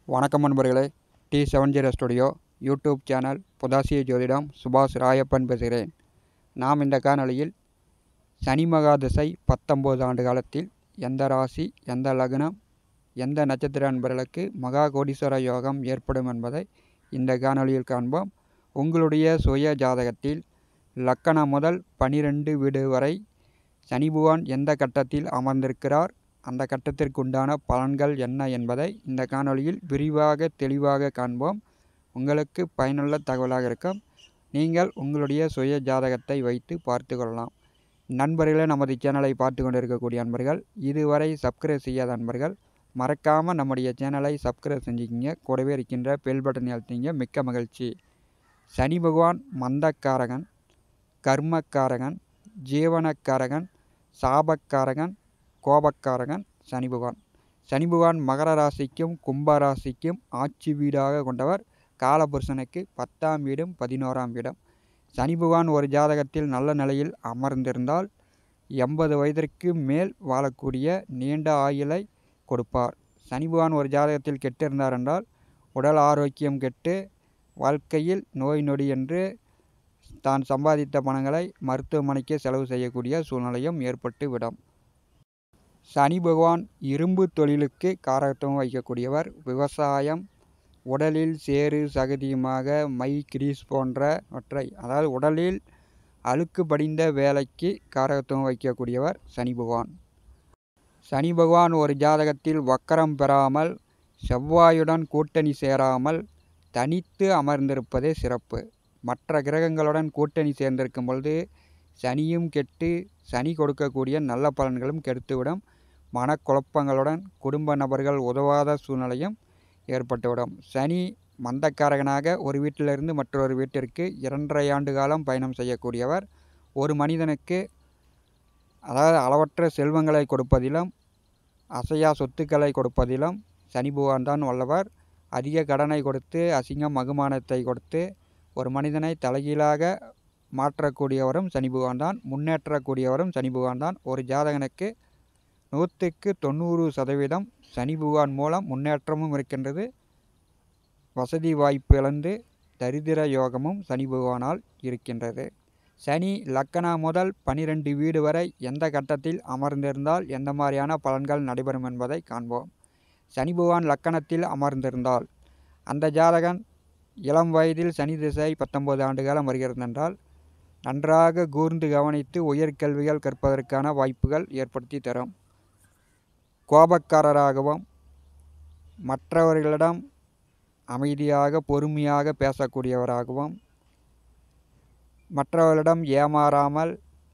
வணக்கம் நண்பர்களே. T70 studio YouTube channel புதாசிய ஜோதிடம் சுபாஷ் ராயப்பன் பேசுகிறேன். நாம் இந்த காணொளியில் சனி மகாதசை 19 ஆண்டு காலத்தில் எந்த ராசி, எந்த லக்னம், எந்த நட்சத்திர நண்பர்களுக்கு மகா கோடீஸ்வர யோகம் ஏற்படும் என்பதை இந்த காணொளியில் காண்போம். உங்களுடைய சுய ஜாதகத்தில் லக்கணம் முதல் 12 வீடு வரை சனி பகவான் எந்த கட்டத்தில் அமர்ந்திருக்கிறார், அந்த கட்டத்திற்குண்டான பலன்கள் என்ன என்பதை இந்த காணொளியில் விரிவாக தெளிவாக காண்போம். உங்களுக்கு பயனுள்ள தகவலாக இருக்கும். நீங்கள் உங்களுடைய சுய ஜாதகத்தை வைத்து பார்த்து கொள்ளலாம். நண்பர்களே, நமது சேனலை பார்த்து கொண்டு இருக்கக்கூடிய நண்பர்கள், இதுவரை சப்ஸ்கிரைப் செய்யாத நண்பர்கள் மறக்காமல் நம்முடைய சேனலை சப்ஸ்கிரைப் செஞ்சுக்கிங்க. கூடவே இருக்கின்ற பெல் பட்டன் அழுத்திங்க. மிக்க மகிழ்ச்சி. சனி பகவான் மந்தக்காரகன், கர்மக்காரகன், ஜீவனக்காரகன், சாபக்காரகன், கோபக்காரகன் சனி பகவான். சனி பகவான் மகர ராசிக்கும் கும்ப ராசிக்கும் ஆட்சி வீடாக கொண்டவர். காலபுருஷனுக்கு 10ஆம் வீடும் 11ஆம் வீடும். சனி பகவான் ஒரு ஜாதகத்தில் நல்ல நிலையில் அமர்ந்திருந்தால் 80 வயதிற்கு மேல் வாழக்கூடிய நீண்ட ஆயுளை கொடுப்பார். சனி பகவான் ஒரு ஜாதகத்தில் கெட்டிருந்தார் என்றால் உடல் ஆரோக்கியம் கெட்டு வாழ்க்கையில் நோய் நொடி என்று தான் சம்பாதித்த பணங்களை மருத்துவமனைக்கு செலவு செய்யக்கூடிய சூழ்நிலையும் ஏற்பட்டு விடும். சனி பகவான் இரும்பு தொழிலுக்கு காரகத்துவம் வைக்கக்கூடியவர். விவசாயம், உடலில் சேறு சகதியுமாக மை கிரீஸ் போன்றவற்றை, அதாவது உடலில் அழுக்கு படிந்த வேலைக்கு காரகத்துவம் வைக்கக்கூடியவர் சனி பகவான். சனி பகவான் ஒரு ஜாதகத்தில் வக்கரம் பெறாமல், செவ்வாயுடன் கூட்டணி சேராமல் தனித்து அமர்ந்திருப்பதே சிறப்பு. மற்ற கிரகங்களுடன் கூட்டணி சேர்ந்திருக்கும் பொழுது சனியும் கெட்டு சனி கொடுக்கக்கூடிய நல்ல பலன்களும் கெடுத்துவிடும். மனக்குழப்பங்களுடன் குடும்ப நபர்கள் உதவாத சூழ்நிலையும் ஏற்பட்டுவிடும். சனி மந்தக்காரகனாக ஒரு வீட்டிலிருந்து மற்றொரு வீட்டிற்கு 2.5 ஆண்டு காலம் பயணம் செய்யக்கூடியவர். ஒரு மனிதனுக்கு, அதாவது அளவற்ற செல்வங்களை கொடுப்பதிலும் அசையா சொத்துக்களை கொடுப்பதிலும் சனி பகவான் தான் வல்லவர். அதிக கடனை கொடுத்து அசிங்கம் அகுமானத்தை கொடுத்து ஒரு மனிதனை தலைகீழாக மாற்றக்கூடியவரும் சனி பகவான் தான். முன்னேற்றக்கூடியவரும் சனி பகவான் தான். ஒரு ஜாதகனுக்கு 100க்கு 90% சனி பகவான் மூலம் முன்னேற்றமும் இருக்கின்றது. வசதி வாய்ப்பு இழந்து தரித்திர யோகமும் சனி பகவானால் இருக்கின்றது. சனி லக்கணம் முதல் 12 வீடு வரை எந்த கட்டத்தில் அமர்ந்திருந்தால் எந்த மாதிரியான பலன்கள் நடைபெறும் என்பதை காண்போம். சனி பகவான் லக்கணத்தில் அமர்ந்திருந்தால் அந்த ஜாதகன் இளம் வயதில் சனி திசை 19 ஆண்டு காலம் வருகிறது என்றால் நன்றாக கூர்ந்து கவனித்து உயர்கல்விகள் கற்பதற்கான வாய்ப்புகள் ஏற்படுத்தி தரும். கோபக்காரராகவும் மற்றவர்களிடம் அமைதியாக பொறுமையாக பேசக்கூடியவராகவும் மற்றவர்களிடம் ஏமாறாமல்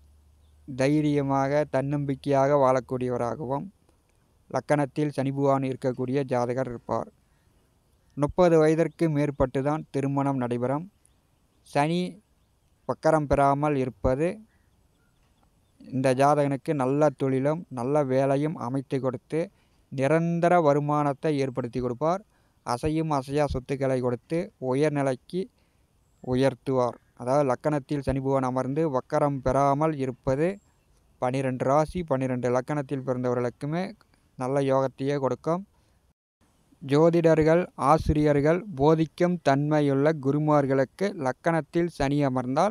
தைரியமாக தன்னம்பிக்கையாக வாழக்கூடியவராகவும் லக்கணத்தில் சனி பகவான் இருக்கக்கூடிய ஜாதகர் இருப்பார். 30 வயதிற்கு மேற்பட்டு தான் திருமணம் நடைபெறும். சனி வக்கரம் பெறாமல் இருப்பது இந்த ஜாதகனுக்கு நல்ல தொழிலும் நல்ல வேலையும் அமைத்து கொடுத்து நிரந்தர வருமானத்தை ஏற்படுத்தி கொடுப்பார். அசையும் அசையா சொத்துக்களை கொடுத்து உயர்நிலைக்கு உயர்த்துவார். அதாவது லக்கணத்தில் சனி பகவான் அமர்ந்து வக்கரம் பெறாமல் இருப்பது 12 ராசி 12 லக்கணத்தில் பிறந்தவர்களுக்குமே நல்ல யோகத்தையே கொடுக்கும். ஜோதிடர்கள், ஆசிரியர்கள், போதிக்கும் தன்மையுள்ள குருமார்களுக்கு லக்கணத்தில் சனி அமர்ந்தால்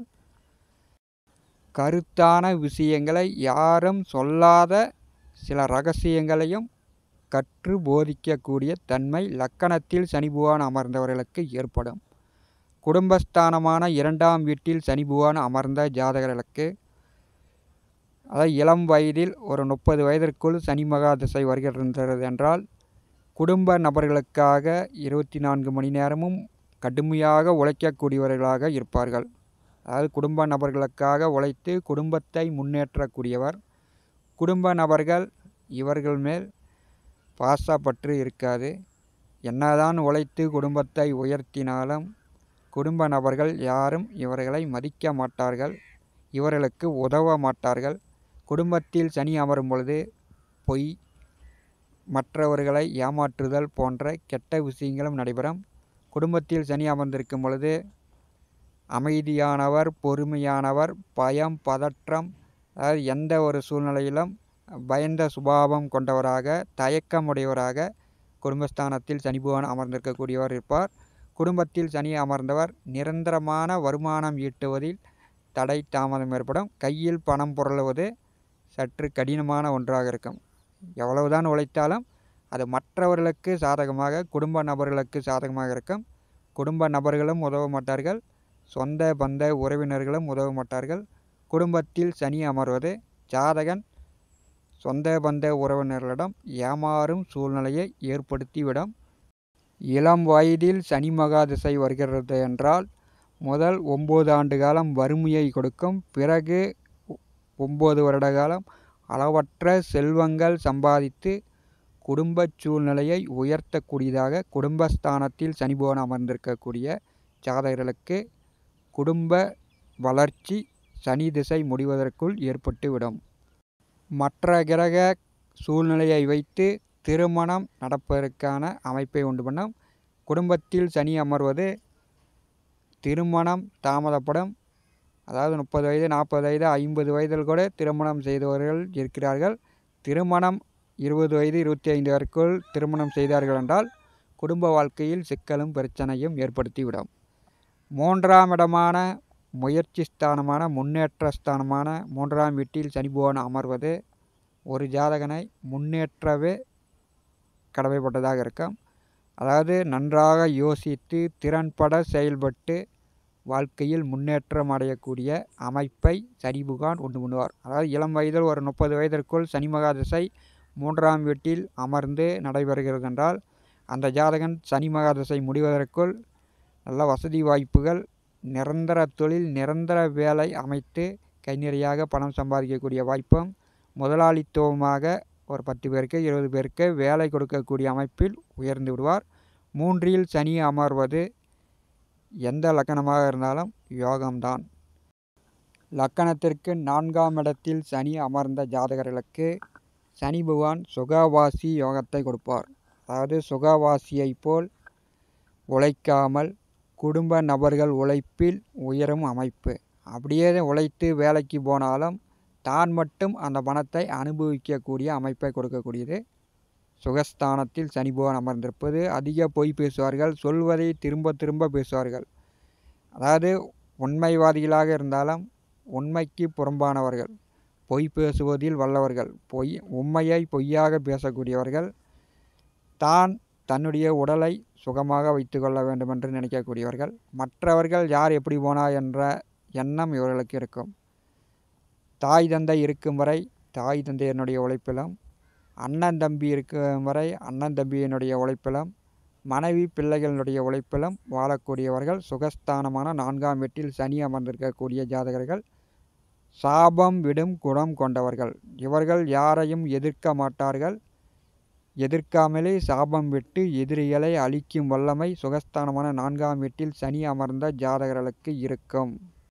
கருத்தான விஷயங்களை யாரும் சொல்லாத சில ரகசியங்களையும் கற்று போதிக்கக்கூடிய தன்மை லக்கணத்தில் சனி பகவான் அமர்ந்தவர்களுக்கு ஏற்படும். குடும்பஸ்தானமான 2ஆம் வீட்டில் சனி பகவான் அமர்ந்த ஜாதகர்களுக்கு, அதாவது இளம் வயதில் ஒரு 30 வயதிற்குள் சனி மகாதசை வருகின்றது என்றால் குடும்ப நபர்களுக்காக 24 மணி நேரமும் கடுமையாக உழைக்கக்கூடியவர்களாக இருப்பார்கள். அதாவது குடும்ப நபர்களுக்காக உழைத்து குடும்பத்தை முன்னேற்றக்கூடியவர். குடும்ப நபர்கள் இவர்கள் மேல் பாசப்பற்று இருக்காது. என்னதான் உழைத்து குடும்பத்தை உயர்த்தினாலும் குடும்ப நபர்கள் யாரும் இவர்களை மதிக்க மாட்டார்கள். இவர்களுக்கு உதவ மாட்டார்கள். குடும்பத்தில் சனி அமரும் பொழுது பொய், மற்றவர்களை ஏமாற்றுதல் போன்ற கெட்ட விஷயங்களும் நடைபெறும். குடும்பத்தில் சனி அமர்ந்திருக்கும் பொழுது அமைதியானவர், பொறுமையானவர், பயம் பதற்றம், அதாவது எந்த ஒரு சூழ்நிலையிலும் பயந்த சுபாவம் கொண்டவராக, தயக்கமுடையவராக குடும்பஸ்தானத்தில் சனி பகவான் அமர்ந்திருக்கக்கூடியவர் இருப்பார். குடும்பத்தில் சனி அமர்ந்தவர் நிரந்தரமான வருமானம் ஈட்டுவதில் தடை தாமதம் ஏற்படும். கையில் பணம் புரளுவது சற்று கடினமான ஒன்றாக இருக்கும். எவ்வளவுதான் உழைத்தாலும் அது மற்றவர்களுக்கு சாதகமாக, குடும்ப நபர்களுக்கு சாதகமாக இருக்கும். குடும்ப நபர்களும் உதவ மாட்டார்கள், சொந்த பந்த உறவினர்களும் உதவ மாட்டார்கள். குடும்பத்தில் சனி அமர்வது ஜாதகன் சொந்த பந்த உறவினர்களிடம் ஏமாறும் சூழ்நிலையை ஏற்படுத்திவிடும். இளம் வயதில் சனி மகாதிசை வருகிறது என்றால் முதல் 9 ஆண்டு காலம் வறுமையை கொடுக்கும். பிறகு 9 வருட காலம் அளவற்ற செல்வங்கள் சம்பாதித்து குடும்ப சூழ்நிலையை உயர்த்தக்கூடியதாக குடும்பஸ்தானத்தில் சனி பகவான் அமர்ந்திருக்கக்கூடிய ஜாதகர்களுக்கு குடும்ப வளர்ச்சி சனி திசை முடிவதற்குள் ஏற்பட்டுவிடும். மற்ற கிரக சூழ்நிலையை வைத்து திருமணம் நடப்பதற்கான அமைப்பை உண்டு பண்ணும். குடும்பத்தில் சனி அமர்வது திருமணம் தாமதப்படும். அதாவது 30 வயது, 40 வயது, 50 வயதில் கூட திருமணம் செய்தவர்கள் இருக்கிறார்கள். திருமணம் 20 வயது, 25 வயதுக்குள் திருமணம் செய்தார்கள் என்றால் குடும்ப வாழ்க்கையில் சிக்கலும் பிரச்சனையும் ஏற்படுத்திவிடும். 3ஆம் இடமான முயற்சி ஸ்தானமான முன்னேற்ற ஸ்தானமான 3ஆம் வீட்டில் சனி பகவான் அமர்வது ஒரு ஜாதகனை முன்னேற்றவே கடமைப்பட்டதாக இருக்கும். அதாவது நன்றாக யோசித்து திறன்பட செயல்பட்டு வாழ்க்கையில் முன்னேற்றம் அடையக்கூடிய அமைப்பை சனி பகவான் உண்டு பண்ணுவார். அதாவது இளம் வயதில் ஒரு 30 வயதிற்குள் சனி மகாதிசை 3ஆம் வீட்டில் அமர்ந்து நடைபெறுகிறது என்றால் அந்த ஜாதகன் சனி மகாதிசை முடிவதற்குள் நல்ல வசதி வாய்ப்புகள், நிரந்தர தொழில், நிரந்தர வேலை அமைத்து கை நிறையாக பணம் சம்பாதிக்கக்கூடிய வாய்ப்பும், முதலாளித்துவமாக ஒரு 10 பேருக்கு 20 பேருக்கு வேலை கொடுக்கக்கூடிய அமைப்பில் உயர்ந்து விடுவார். 3இல் சனி அமர்வது எந்த லக்கணமாக இருந்தாலும் யோகம்தான். லக்கணத்திற்கு 4ஆம் இடத்தில் சனி அமர்ந்த ஜாதகர்களுக்கு சனி பகவான் சுகவாசி யோகத்தை கொடுப்பார். அதாவது சுகவாசியை போல் உழைக்காமல் குடும்ப நபர்கள் உழைப்பில் உயரும் அமைப்பு. அப்படியே உழைத்து வேலைக்கு போனாலும் தான் மட்டும் அந்த பணத்தை அனுபவிக்கக்கூடிய அமைப்பை கொடுக்கக்கூடியது. சுகஸ்தானத்தில் சனி பகவான் அமர்ந்திருப்பது அதிக பொய் பேசுவார்கள், சொல்வதை திரும்ப திரும்ப பேசுவார்கள். அதாவது உண்மைவாதிகளாக இருந்தாலும் உண்மைக்கு புறம்பானவர்கள், பொய் பேசுவதில் வல்லவர்கள், உண்மையை பொய்யாக பேசக்கூடியவர்கள், தன்னுடைய உடலை சுகமாக வைத்து கொள்ள வேண்டும் என்று நினைக்கக்கூடியவர்கள், மற்றவர்கள் யார் எப்படி போனா என்ற எண்ணம் இவர்களுக்கு இருக்கும். தாய் தந்தை இருக்கும் வரை தாய் தந்தையினுடைய உழைப்பிலும், அண்ணன் தம்பி இருக்கும் வரை அண்ணன் தம்பியினுடைய உழைப்பிலும், மனைவி பிள்ளைகளினுடைய உழைப்பிலும் வாழக்கூடியவர்கள். சுகஸ்தானமான 4ஆம் வீட்டில் சனி அமர்ந்திருக்கக்கூடிய ஜாதகர்கள் சாபம் விடும் குணம் கொண்டவர்கள். இவர்கள் யாரையும் எதிர்க்க மாட்டார்கள். எதிர்க்காமலே சாபம் விட்டு எதிரிகளை அழிக்கும் வல்லமை சுகஸ்தானமான 4ஆம் வீட்டில் சனி அமர்ந்த ஜாதகர்களுக்கு இருக்கும்.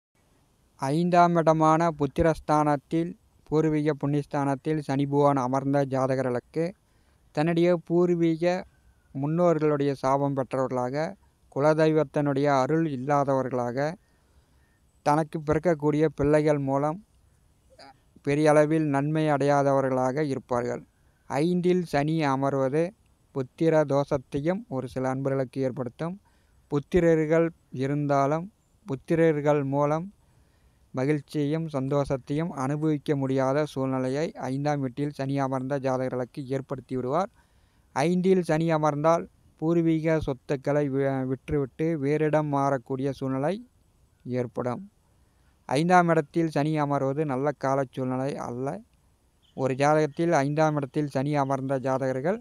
5ஆம் இடமான புத்திரஸ்தானத்தில் பூர்வீக புண்ணியஸ்தானத்தில் சனி பகவான் அமர்ந்த ஜாதகர்களுக்கு தன்னுடைய பூர்வீக முன்னோர்களுடைய சாபம் பெற்றவர்களாக, குலதெய்வத்தினுடைய அருள் இல்லாதவர்களாக, தனக்கு பிறக்கக்கூடிய பிள்ளைகள் மூலம் பெரிய அளவில் நன்மை அடையாதவர்களாக இருப்பார்கள். 5இல் சனி அமர்வது புத்திர தோஷத்தையும் ஒரு சில அன்பர்களுக்கு ஏற்படுத்தும். புத்திரர்கள் இருந்தாலும் புத்திரர்கள் மூலம் மகிழ்ச்சியையும் சந்தோஷத்தையும் அனுபவிக்க முடியாத சூழ்நிலையை 5ஆம் வீட்டில் சனி அமர்ந்த ஜாதகர்களுக்கு ஏற்படுத்தி விடுவார். 5இல் சனி அமர்ந்தால் பூர்வீக சொத்துக்களை விற்றுவிட்டு வேறிடம் மாறக்கூடிய சூழ்நிலை ஏற்படும். 5ஆம் இடத்தில் சனி அமர்வது நல்ல கால சூழ்நிலை அல்ல. ஒரு ஜாதகத்தில் 5ஆம் இடத்தில் சனி அமர்ந்த ஜாதகர்கள்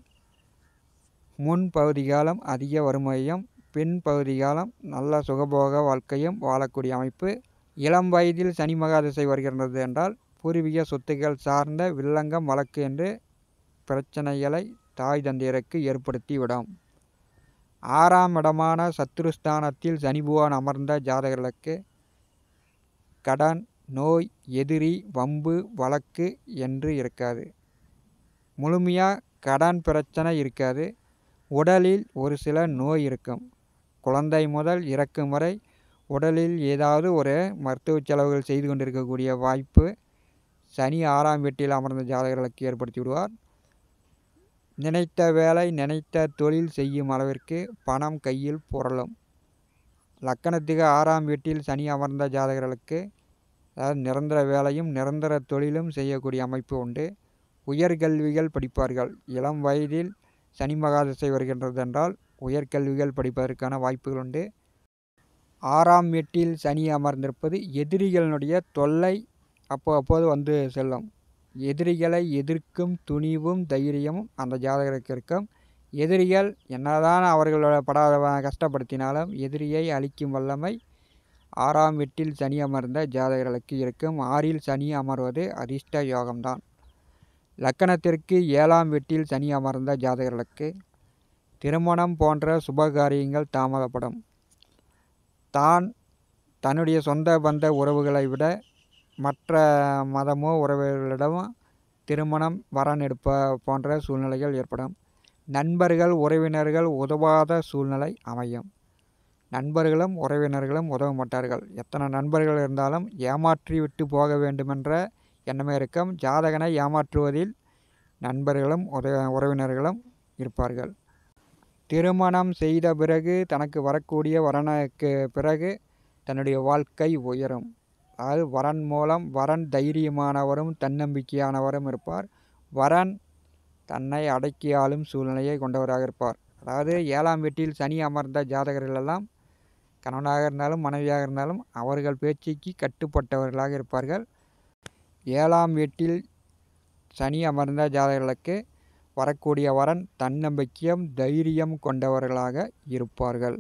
முன் பகுதி காலம் அதிக வறுமையும், பின் பகுதி காலம் நல்ல சுகபோக வாழ்க்கையும் வாழக்கூடிய அமைப்பு. இளம் வயதில் சனி மகாதிசை வருகின்றது என்றால் பூர்வீக சொத்துக்கள் சார்ந்த வில்லங்கம் வழக்கு என்று பிரச்சனைகளை தாய் தந்தையருக்கு ஏற்படுத்திவிடும். 6ஆம் இடமான சத்துருஸ்தானத்தில் சனி பகவான் அமர்ந்த ஜாதகர்களுக்கு கடன், நோய், எதிரி, வம்பு, வழக்கு என்று இருக்காது. முழுமையாக கடன் பிரச்சனை இருக்காது. உடலில் ஒரு சில நோய் இருக்கும். குழந்தை முதல் இறக்கும் வரை உடலில் ஏதாவது ஒரு மருத்துவ செலவுகள் செய்து கொண்டிருக்கக்கூடிய வாய்ப்பு சனி 6ஆம் வீட்டில் அமர்ந்த ஜாதகர்களுக்கு ஏற்படுத்தி விடுவார். நினைத்த வேலை நினைத்த தொழில் செய்யும் அளவிற்கு பணம் கையில் புரளும். லக்கணத்துக்கு 6ஆம் வீட்டில் சனி அமர்ந்த ஜாதகர்களுக்கு அதாவது நிரந்தர வேலையும் நிரந்தர தொழிலும் செய்யக்கூடிய அமைப்பு உண்டு. உயர்கல்விகள் படிப்பார்கள். இளம் வயதில் சனி மகாதசை வருகின்றது என்றால் உயர்கல்விகள் படிப்பதற்கான வாய்ப்புகள் உண்டு. 6ஆம் வீட்டில் சனி அமர்ந்திருப்பது எதிரிகளினுடைய தொல்லை அப்போது வந்து செல்லும். எதிரிகளை எதிர்க்கும் துணிவும் தைரியமும் அந்த ஜாதகருக்கு இருக்கும். எதிரிகள் என்னதான் அவர்களோட கஷ்டப்படுத்தினாலும் எதிரியை அழிக்கும் வல்லமை 6ஆம் வீட்டில் சனி அமர்ந்த ஜாதகர்களுக்கு இருக்கும். 6இல் சனி அமர்வது அதிர்ஷ்ட யோகம்தான். லக்கணத்திற்கு 7ஆம் வீட்டில் சனி அமர்ந்த ஜாதகர்களுக்கு திருமணம் போன்ற சுபகாரியங்கள் தாமதப்படும். தன்னுடைய சொந்த பந்த உறவுகளை விட மற்ற மதமோ உறவுகளிடமோ திருமணம் வரன் எடுப்ப போன்ற சூழ்நிலைகள் ஏற்படும். நண்பர்கள் உறவினர்கள் உதவாத சூழ்நிலை அமையும். நண்பர்களும் உறவினர்களும் உதவ மாட்டார்கள். எத்தனை நண்பர்கள் இருந்தாலும் ஏமாற்றி விட்டு போக வேண்டுமென்ற எண்ணமே இருக்கும். ஜாதகனை ஏமாற்றுவதில் நண்பர்களும் உறவினர்களும் இருப்பார்கள். திருமணம் செய்த பிறகு தனக்கு வரக்கூடிய வரனுக்கு பிறகு தன்னுடைய வாழ்க்கை உயரும். அதாவது வரன் மூலம் வரன் தைரியமானவரும் தன்னம்பிக்கையானவரும் இருப்பார். வரன் தன்னை அடக்கி ஆளும் சூழ்நிலையை கொண்டவராக இருப்பார். அதாவது 7ஆம் வீட்டில் சனி அமர்ந்த ஜாதகர்களெல்லாம் கணவனாக இருந்தாலும் மனைவியாக இருந்தாலும் அவர்கள் பேச்சுக்கு கட்டுப்பட்டவர்களாக இருப்பார்கள். 7ஆம் வீட்டில் சனி அமர்ந்த ஜாதகர்களுக்கு வரக்கூடிய வரன் தன்னம்பிக்கையும் தைரியம் கொண்டவர்களாக இருப்பார்கள்.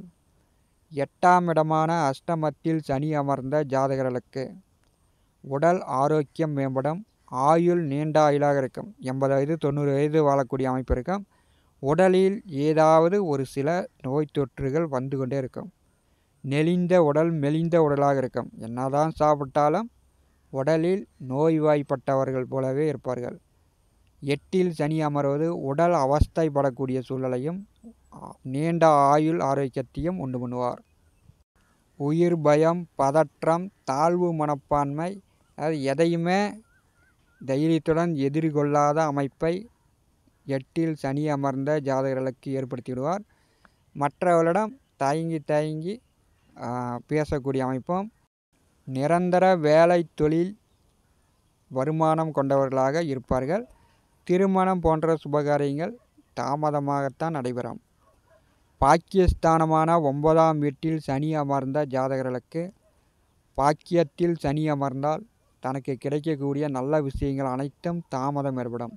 8ஆம் இடமான அஷ்டமத்தில் சனி அமர்ந்த ஜாதகர்களுக்கு உடல் ஆரோக்கியம் மேம்படும். ஆயுள் நீண்ட ஆயுளாக இருக்கும். 80 வயது 90 வயது வாழக்கூடிய அமைப்பு இருக்கும். உடலில் ஏதாவது ஒரு சில நோய் தொற்றுகள் வந்து கொண்டே இருக்கும். நெளிந்த உடல் மெலிந்த உடலாக இருக்கும். என்னதான் சாப்பிட்டாலும் உடலில் நோய்வாய்ப்பட்டவர்கள் போலவே இருப்பார்கள். 8இல் சனி அமர்வது உடல் அவஸ்தைப்படக்கூடிய சூழ்நிலையும் நீண்ட ஆயுள் ஆரோக்கியத்தையும் உண்டு பண்ணுவார். உயிர் பயம் பதற்றம் தாழ்வு மனப்பான்மை அதாவது எதையுமே தைரியத்துடன் எதிர்கொள்ளாத அமைப்பை 8இல் சனி அமர்ந்த ஜாதகர்களுக்கு ஏற்படுத்திவிடுவார். மற்றவர்களிடம் தயங்கி பேசக்கூடிய அமைப்பும் நிரந்தர வேலை தொழில் வருமானம் கொண்டவர்களாக இருப்பார்கள். திருமணம் போன்ற சுபகாரியங்கள் தாமதமாகத்தான் நடைபெறும். பாக்கியஸ்தானமான 9ஆம் வீட்டில் சனி அமர்ந்த ஜாதகர்களுக்கு பாக்கியத்தில் சனி அமர்ந்தால் தனக்கு கிடைக்கக்கூடிய நல்ல விஷயங்கள் அனைத்தும் தாமதம் ஏற்படும்.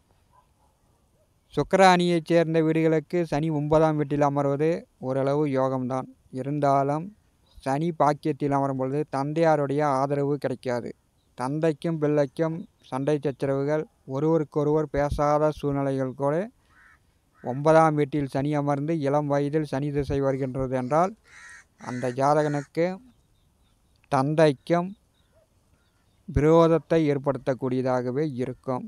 சுக்கிர அணியைச் சேர்ந்த வீடுகளுக்கு சனி 9ஆம் வீட்டில் அமர்வது ஓரளவு யோகம்தான். இருந்தாலும் சனி பாக்கியத்தில் அமரும் பொழுது தந்தையாருடைய ஆதரவு கிடைக்காது. தந்தைக்கும் பிள்ளைக்கும் சண்டை சச்சரவுகள் ஒருவருக்கொருவர் பேசாத சூழ்நிலைகள் கூட 9ஆம் வீட்டில் சனி அமர்ந்து இளம் வயதில் சனி திசை வருகின்றது என்றால் அந்த ஜாதகனுக்கு தந்தைக்கும் விரோதத்தை ஏற்படுத்தக்கூடியதாகவே இருக்கும்.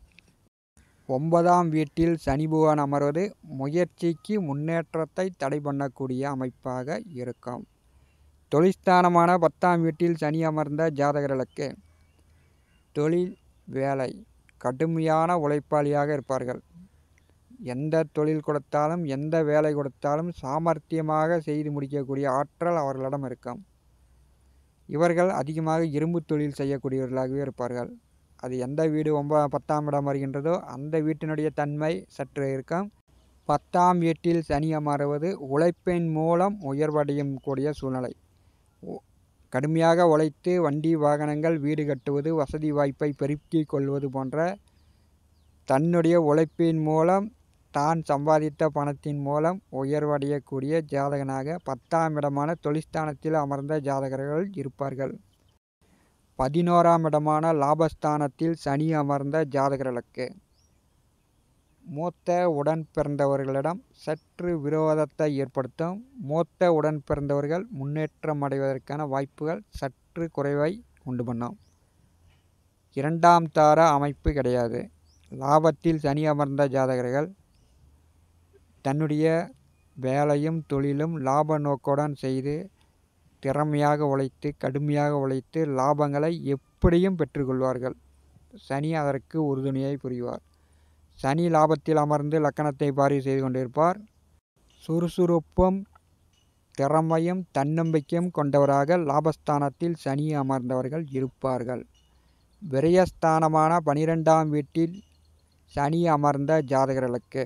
9ஆம் வீட்டில் சனி பகவான் அமர்வது முயற்சிக்கு முன்னேற்றத்தை தடை பண்ணக்கூடிய அமைப்பாக இருக்கும். தொழில்ஸ்தானமான 10ஆம் வீட்டில் சனி அமர்ந்த ஜாதகர்களுக்கு தொழில் வேலை கடுமையான உழைப்பாளியாக இருப்பார்கள். எந்த தொழில் கொடுத்தாலும் எந்த வேலை கொடுத்தாலும் சாமர்த்தியமாக செய்து முடிக்கக்கூடிய ஆற்றல் அவர்களிடம் இருக்கும். இவர்கள் அதிகமாக இரும்பு தொழில் செய்யக்கூடியவர்களாகவே இருப்பார்கள். அது எந்த வீடு 10ஆம் இடம் வருகின்றதோ அந்த வீட்டினுடைய தன்மை சற்று இருக்கும். 10ஆம் வீட்டில் சனி அமர்வது உழைப்பின் மூலம் உயர்வடையும் கூடிய சூழ்நிலை. கடுமையாக உழைத்து வண்டி வாகனங்கள் வீடு கட்டுவது வசதி வாய்ப்பை பெருக்கிக் கொள்வது போன்ற தன்னுடைய உழைப்பின் மூலம் தான் சம்பாதித்த பணத்தின் மூலம் உயர்வடையக்கூடிய ஜாதகனாக 10ஆம் இடமான தொழில்ஸ்தானத்தில் அமர்ந்த ஜாதகர்கள் இருப்பார்கள். 11ஆம் இடமான லாபஸ்தானத்தில் சனி அமர்ந்த ஜாதகர்களுக்கு மூத்த உடன் பிறந்தவர்களிடம் சற்று விரோதத்தை ஏற்படுத்தும். மூத்த உடன் பிறந்தவர்கள் முன்னேற்றம் அடைவதற்கான வாய்ப்புகள் சற்று குறைவை உண்டு பண்ணும். 2ஆம் தார அமைப்பு கிடையாது. லாபத்தில் சனி அமர்ந்த ஜாதகர்கள் தன்னுடைய வேலையும் தொழிலும் லாப நோக்குடன் செய்து திறமையாக உழைத்து கடுமையாக உழைத்து லாபங்களை எப்படியும் பெற்றுக்கொள்வார்கள். சனி அதற்கு உறுதுணையை புரிவார். சனி லாபத்தில் அமர்ந்து லக்கணத்தை பார்வை செய்து கொண்டிருப்பார். சுறுசுறுப்பும் திறமையும் தன்னம்பிக்கையும் கொண்டவராக லாபஸ்தானத்தில் சனி அமர்ந்தவர்கள் இருப்பார்கள். விரயஸ்தானமான 12ஆம் வீட்டில் சனி அமர்ந்த ஜாதகர்களுக்கு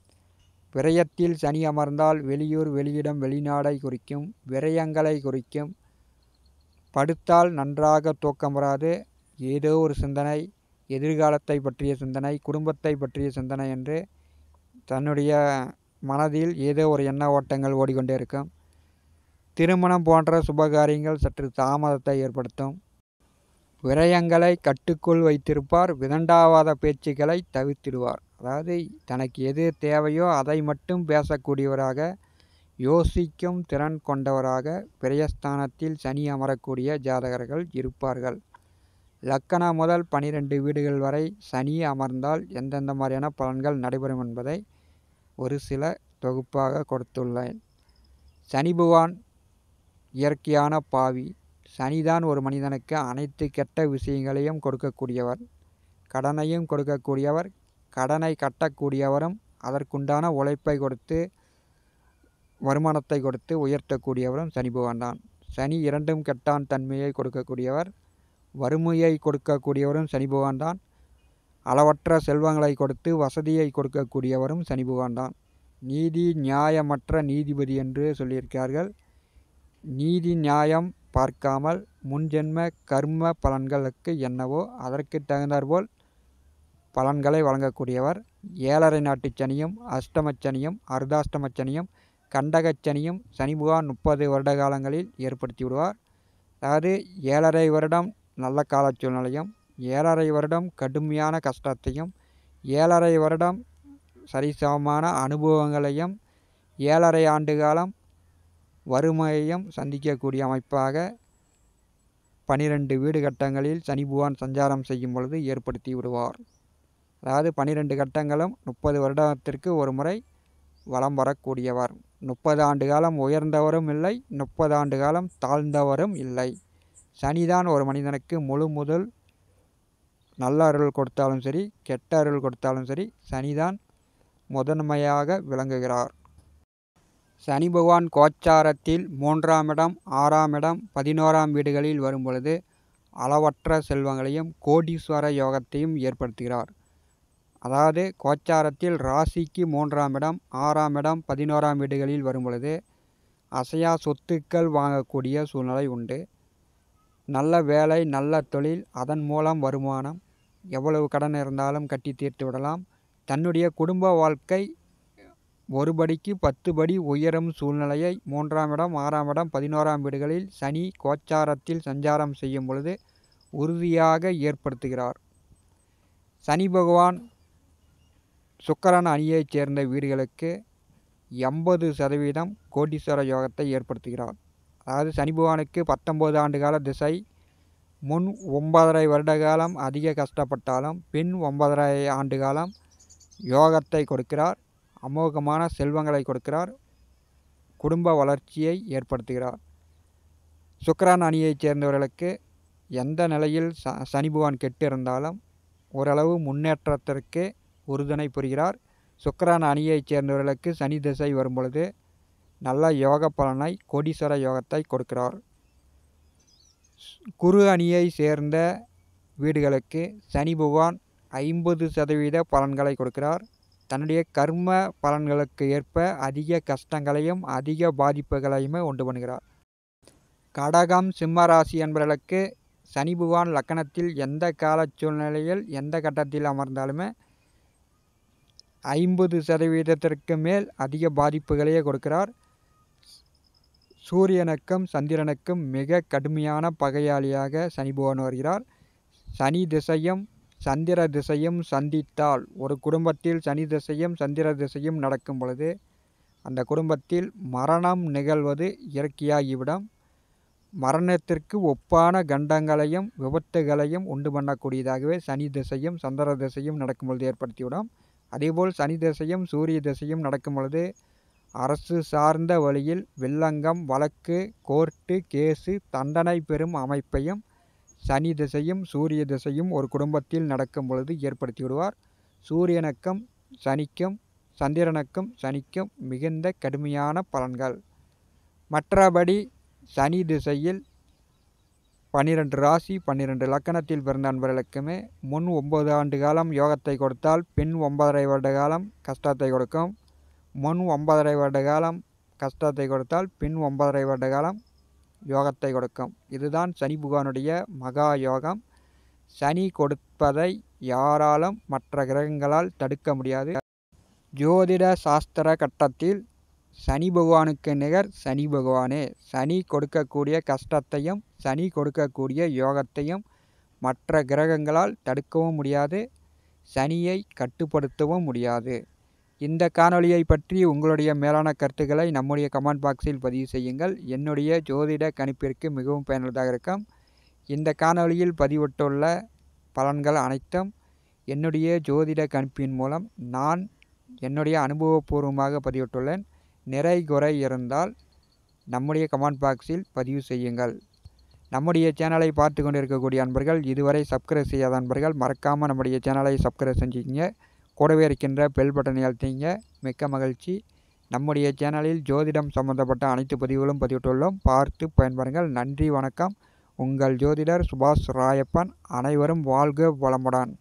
விரயத்தில் சனி அமர்ந்தால் வெளியூர், வெளியிடம், வெளிநாடை குறிக்கும். விரயங்களை குறிக்கும். படுத்தால் நன்றாக தூக்கம் வராது. ஏதோ ஒரு சிந்தனை, எதிர்காலத்தை பற்றிய சிந்தனை, குடும்பத்தை பற்றிய சிந்தனை என்று தன்னுடைய மனதில் ஏதோ ஒரு எண்ண ஓட்டங்கள் ஓடிக்கொண்டே இருக்கும். திருமணம் போன்ற சுபகாரியங்கள் சற்று தாமதத்தை ஏற்படுத்தும். விரயங்களை கட்டுக்குள் வைத்திருப்பார். விதண்டாவாத பேச்சுக்களை தவிர்த்திடுவார். அதாவது தனக்கு எது தேவையோ அதை மட்டும் பேசக்கூடியவராக, யோசிக்கும் திறன் கொண்டவராக விரயஸ்தானத்தில் சனி அமரக்கூடிய ஜாதகர்கள் இருப்பார்கள். லக்கணம் முதல் 12 வீடுகள் வரை சனி அமர்ந்தால் எந்தெந்த மாதிரியான பலன்கள் நடைபெறும் என்பதை ஒரு சில தொகுப்பாக கொடுத்துள்ளேன். சனி பகவான் இயற்கையான பாவி. சனிதான் ஒரு மனிதனுக்கு அனைத்து கெட்ட விஷயங்களையும் கொடுக்கக்கூடியவர். கடனையும் கொடுக்கக்கூடியவர், கடனை கட்டக்கூடியவரும், அதற்குண்டான உழைப்பை கொடுத்து வருமானத்தை கொடுத்து உயர்த்தக்கூடியவரும் சனி பகவான் தான். சனி இரண்டும் கெட்டான் தன்மையை கொடுக்கக்கூடியவர். வறுமையை கொடுக்கக்கூடியவரும் சனி பகவான் தான். அளவற்ற செல்வங்களை கொடுத்து வசதியை கொடுக்கக்கூடியவரும் சனி பகவான் தான். நீதி நியாயமற்ற நீதிபதி என்று சொல்லியிருக்கிறார்கள். நீதி நியாயம் பார்க்காமல் முன்ஜென்ம கர்ம பலன்களுக்கு என்னவோ அதற்கு தகுந்தாற்போல் பலன்களை வழங்கக்கூடியவர். 7.5 நாட்டு சனியும், அஷ்டமச்சனியும், அர்த்தாஷ்டமச்சனியும், கண்டகச்சனியும் சனி பகவான் 30 வருட காலங்களில் ஏற்படுத்தி விடுவார். அதாவது 7.5 வருடம் நல்ல கால சூழ்நிலையும், 7.5 வருடம் கடுமையான கஷ்டத்தையும், 7.5 வருடம் சரிசமமான அனுபவங்களையும், 7.5 ஆண்டு காலம் வறுமையையும் சந்திக்கக்கூடிய அமைப்பாக 12 வீடு கட்டங்களில் சனி பகவான் சஞ்சாரம் செய்யும் பொழுது ஏற்படுத்தி விடுவார். அதாவது 12 கட்டங்களும் 30 வருடத்திற்கு ஒரு முறை வலம் வரக்கூடியவர். 30 ஆண்டு காலம் உயர்ந்தவரும் இல்லை, 30 ஆண்டு காலம் தாழ்ந்தவரும் இல்லை. சனிதான் ஒரு மனிதனுக்கு முழு முதல் நல்ல அருள் கொடுத்தாலும் சரி, கெட்ட அருள் கொடுத்தாலும் சரி, சனிதான் முதன்மையாக விளங்குகிறார். சனி பகவான் கோச்சாரத்தில் 3ஆம் இடம், 6ஆம் இடம், 11ஆம் வீடுகளில் வரும் பொழுது அளவற்ற செல்வங்களையும் கோடீஸ்வர யோகத்தையும் ஏற்படுத்துகிறார். அதாவது கோச்சாரத்தில் ராசிக்கு 3ஆம் இடம், 6ஆம் இடம், 11ஆம் வீடுகளில் வரும் பொழுது அசையா சொத்துக்கள் வாங்கக்கூடிய சூழ்நிலை உண்டு. நல்ல வேலை, நல்ல தொழில், அதன் மூலம் வருமானம், எவ்வளவு கடன் இருந்தாலும் கட்டி தீர்த்து விடலாம். தன்னுடைய குடும்ப வாழ்க்கை ஒரு படிக்கு 10 படி உயரும் சூழ்நிலையை 3ஆம் இடம், 6ஆம் இடம், 11ஆம் வீடுகளில் சனி கோச்சாரத்தில் சஞ்சாரம் செய்யும் பொழுது உறுதியாக ஏற்படுத்துகிறார். சனி பகவான் சுக்கிரன் அணியைச் சேர்ந்த வீடுகளுக்கு 80% கோடீஸ்வர யோகத்தை ஏற்படுத்துகிறார். அதாவது சனி பகவானுக்கு 19 ஆண்டு கால திசை. முன் 9.5 வருட காலம் அதிக கஷ்டப்பட்டாலும் பின் 9.5 ஆண்டு காலம் யோகத்தை கொடுக்கிறார். அமோகமான செல்வங்களை கொடுக்கிறார். குடும்ப வளர்ச்சியை ஏற்படுத்துகிறார். சுக்கிரன் அணியைச் சேர்ந்தவர்களுக்கு எந்த நிலையில் சனி பகவான் கெட்டு இருந்தாலும் ஓரளவு முன்னேற்றத்திற்கு உறுதுணை புரிகிறார். சுக்கிரன் அணியைச் சேர்ந்தவர்களுக்கு சனி திசை வரும் பொழுது நல்ல யோக பலனை, கோடீஸ்வர யோகத்தை கொடுக்கிறார். குரு அணியை சேர்ந்த வீடுகளுக்கு சனி பகவான் 50% பலன்களை கொடுக்கிறார். தன்னுடைய கர்ம பலன்களுக்கு ஏற்ப அதிக கஷ்டங்களையும் அதிக பாதிப்புகளையுமே உண்டு பண்ணுகிறார். கடகம், சிம்ம ராசி என்பவர்களுக்கு சனி பகவான் லக்கணத்தில் எந்த கால சூழ்நிலையில் எந்த கட்டத்தில் அமர்ந்தாலுமே 50% மேல் அதிக பாதிப்புகளையே கொடுக்கிறார். சூரியனுக்கும் சந்திரனுக்கும் மிக கடுமையான பகையாளியாக சனி பகவான் வருகிறார். சனி திசையும் சந்திர திசையும் சந்தித்தால், ஒரு குடும்பத்தில் சனி திசையும் சந்திர திசையும் நடக்கும் பொழுது அந்த குடும்பத்தில் மரணம் நிகழ்வது இயற்கையாகிவிடும். மரணத்திற்கு ஒப்பான கண்டங்களையும் விபத்துகளையும் உண்டு பண்ணக்கூடியதாகவே சனி திசையும் சந்திர திசையும் நடக்கும் பொழுது ஏற்படுத்திவிடும். அதேபோல் சனி திசையும் சூரிய திசையும் நடக்கும் பொழுது அரசு சார்ந்த வழியில் வில்லங்கம், வழக்கு, கோர்ட்டு கேஸு, தண்டனை பெறும் அமைப்பையும் சனி திசையும் சூரிய திசையும் ஒரு குடும்பத்தில் நடக்கும் பொழுது ஏற்படுத்தி விடுவார். சூரியனுக்கும் சனிக்கும் சந்திரனுக்கும் சனிக்கும் மிகுந்த கடுமையான பலன்கள். மற்றபடி சனி திசையில் 12 ராசி 12 லக்கணத்தில் பிறந்த நண்பர்களுக்குமே முன் 9 ஆண்டு காலம் யோகத்தை கொடுத்தால் பின் 9.5 வருட காலம் கஷ்டத்தை கொடுக்கும். முன் 9.5 வருட காலம் கஷ்டத்தை கொடுத்தால் பின் 9.5 வருட காலம் யோகத்தை கொடுக்கும். இதுதான் சனி பகவானுடைய மகா யோகம். சனி கொடுப்பதை யாராலும் மற்ற கிரகங்களால் தடுக்க முடியாது. ஜோதிட சாஸ்திர கட்டத்தில் சனி பகவானுக்கு நிகர் சனி பகவானே. சனி கொடுக்கக்கூடிய கஷ்டத்தையும் சனி கொடுக்கக்கூடிய யோகத்தையும் மற்ற கிரகங்களால் தடுக்கவும் முடியாது, சனியை கட்டுப்படுத்தவும் முடியாது. இந்த காணொளியை பற்றி உங்களுடைய மேலான கருத்துக்களை நம்முடைய கமெண்ட் பாக்ஸில் பதிவு செய்யுங்கள். என்னுடைய ஜோதிட கணிப்பிற்கு மிகவும் பயனுள்ளதாக இருக்கும். இந்த காணொளியில் பதிவிட்டுள்ள பலன்கள் அனைத்தும் என்னுடைய ஜோதிட கணிப்பின் மூலம் நான் என்னுடைய அனுபவபூர்வமாக பதிவிட்டுள்ளேன். நிறை குறை இருந்தால் நம்முடைய கமெண்ட் பாக்ஸில் பதிவு செய்யுங்கள். நம்முடைய சேனலை பார்த்து கொண்டிருக்கக்கூடிய அன்பர்கள், இதுவரை சப்ஸ்கிரைப் செய்யாத அன்பர்கள் மறக்காமல் நம்முடைய சேனலை சப்ஸ்கிரைப் செஞ்சுக்கிங்க. கூடவே இருக்கின்ற பெல் பட்டனை அழுத்திங்க. மிக்க மகிழ்ச்சி. நம்முடைய சேனலில் ஜோதிடம் சம்பந்தப்பட்ட அனைத்து பதிவுகளும் பதிவிட்டுள்ளோம். பார்த்து பயன்பெறுங்கள். நன்றி, வணக்கம். உங்கள் ஜோதிடர் சுபாஷ் ராயப்பன். அனைவரும் வாழ்க வளமுடன்.